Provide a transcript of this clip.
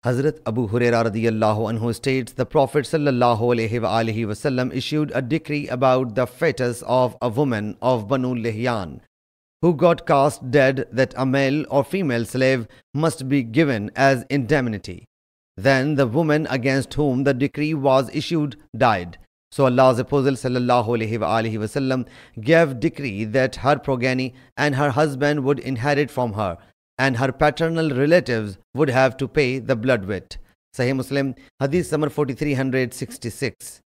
Hazrat Abu Hurairah radiyallahu anhu states the Prophet ﷺ issued a decree about the fetus of a woman of Banu Lihyan who got cast dead that a male or female slave must be given as indemnity. Then the woman against whom the decree was issued died. So Allah's Apostle ﷺ gave decree that her progeny and her husband would inherit from her, and her paternal relatives would have to pay the blood wit. Sahih Muslim Hadees number 4366.